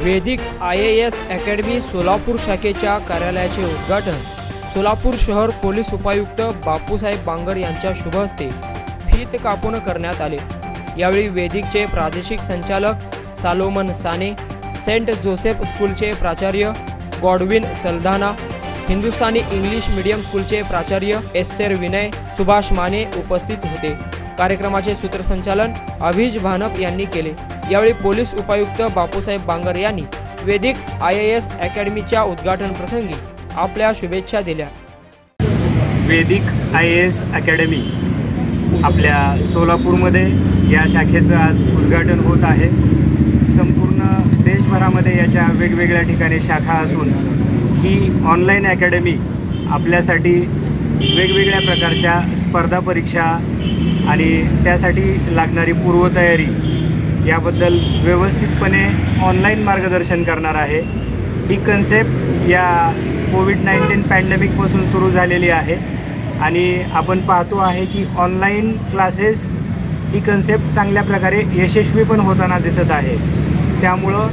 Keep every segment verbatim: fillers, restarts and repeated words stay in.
वैदिक I A S academy Solapur शाखेच्या कार्यालयाचे उद्घाटन सोलापूर शहर पोलीस उपायुक्त बापूसाहेब बांगर यांच्या शुभ हस्ते फीत कापून करण्यात आले। यावेळी वैदिकचे प्रादेशिक संचालक सालोमन साने, सेंट जोसेफ स्कूलचे प्राचार्य Godwin Saldanha, Hindustani English medium स्कूलचे प्राचार्य एस्तेर विनय, सुभाष माने उपस्थित होते। कार्यक्रमाचे सूत्रसंचालन अभिज भानप यांनी केले। यावेळी पोलीस उपायुक्त बापूसाहेब बांगर यांनी वैदिक आय ए एस अकॅडमीच्या उद्घाटन प्रसंगी आपल्या शुभेच्छा दिल्या। वैदिक आय ए एस अकॅडमी आपल्या सोलापूरमध्ये या शाखेचं आज उद्घाटन होत आहे। संपूर्ण देशभरामध्ये याच्या वेगवेगळ्या ठिकाणी शाखा असून ही ऑनलाईन अकॅडमी आपल्यासाठी वेगवेगळ्या प्रकारच्या स्पर्धा परीक्षा आणि त्यासाठी लागणारी पूर्वतयारी याबद्दल व्यवस्थितपणे ऑनलाईन मार्गदर्शन करणार आहे। ही कन्सेप्ट या कोविड नाईन्टीन पॅन्डेमिकपासून सुरू झालेली आहे आणि आपण पाहतो आहे की ऑनलाईन क्लासेस ही कन्सेप्ट चांगल्या प्रकारे यशस्वी पण होताना दिसत आहे। त्यामुळं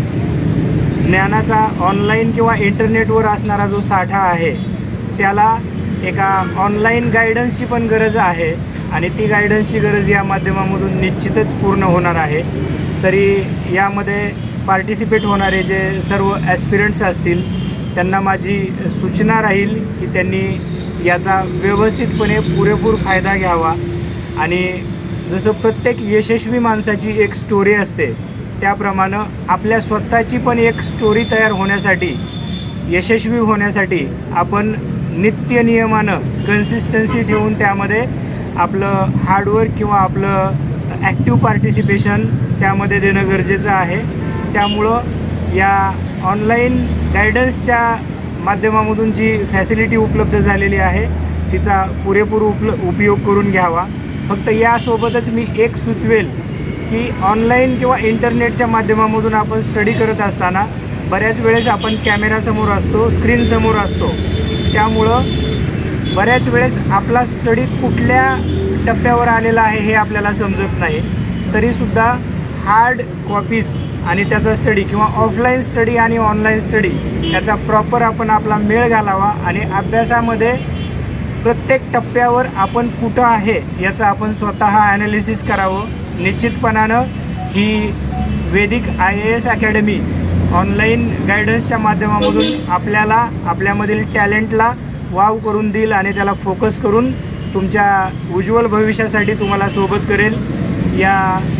ज्ञानाचा ऑनलाईन किंवा इंटरनेटवर असणारा जो साठा आहे त्याला एका ऑनलाईन गायडन्सची पण गरज आहे आणि ती गायडन्सची गरज या माध्यमामधून निश्चितच पूर्ण होणार आहे। तरी यामध्ये पार्टिसिपेट होणारे जे सर्व ॲस्पिरंट्स असतील त्यांना माझी सूचना राहील की त्यांनी याचा व्यवस्थितपणे पुरेपूर फायदा घ्यावा आणि जसं प्रत्येक यशस्वी माणसाची एक स्टोरी असते त्याप्रमाणे आपल्या स्वतःची पण एक स्टोरी तयार होण्यासाठी, यशस्वी होण्यासाठी आपण नित्य नियमानं कन्सिस्टन्सी ठेवून त्यामध्ये आपलं हार्डवर्क किंवा आपलं ॲक्टिव्ह पार्टिसिपेशन त्यामध्ये देणं गरजेचं आहे। त्यामुळं या ऑनलाईन गायडन्सच्या माध्यमामधून जी फॅसिलिटी उपलब्ध झालेली आहे तिचा पुरेपूर उपल उपयोग करून घ्यावा। फक्त यासोबतच मी एक सुचवेल की ऑनलाईन किंवा इंटरनेटच्या माध्यमामधून आपण स्टडी करत असताना बऱ्याच वेळेस आपण कॅमेरासमोर असतो, स्क्रीनसमोर असतो, त्यामुळं बऱ्याच वेळेस आपला स्टडी कुठल्या टप्प्यावर आलेला आहे हे आपल्याला समजत नाही। तरीसुद्धा हार्ड कॉपीज आणि त्याचा स्टडी किंवा ऑफलाईन स्टडी आणि ऑनलाईन स्टडी त्याचा प्रॉपर आपण आपला मेळ घालावा आणि अभ्यासामध्ये प्रत्येक टप्प्यावर आपण कुठं आहे याचं आपण स्वतः ॲनालिसिस करावं। निश्चितपणानं ही Vaidik I A S academy online गायडन्सच्या माध्यमामधून आपल्याला आपल्यामधील टॅलेंटला वाव करून देईल आणि त्याला फोकस करून तुमच्या उज्ज्वल भविष्यासाठी तुम्हाला सोबत करेल। या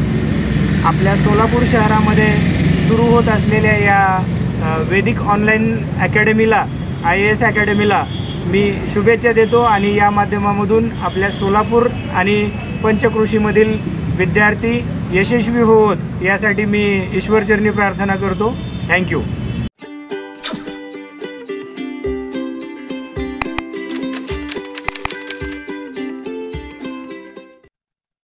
आपल्या सोलापूर शहरामध्ये सुरू होत असलेल्या या वैदिक ऑनलाईन अकॅडमीला, आय ए एस अकॅडमीला मी शुभेच्छा देतो आणि या माध्यमामधून आपल्या सोलापूर आणि पंचक्रोशीमधील विद्यार्थी यशस्वी होवोत यासाठी मी ईश्वरचरणी प्रार्थना करतो। थँक्यू।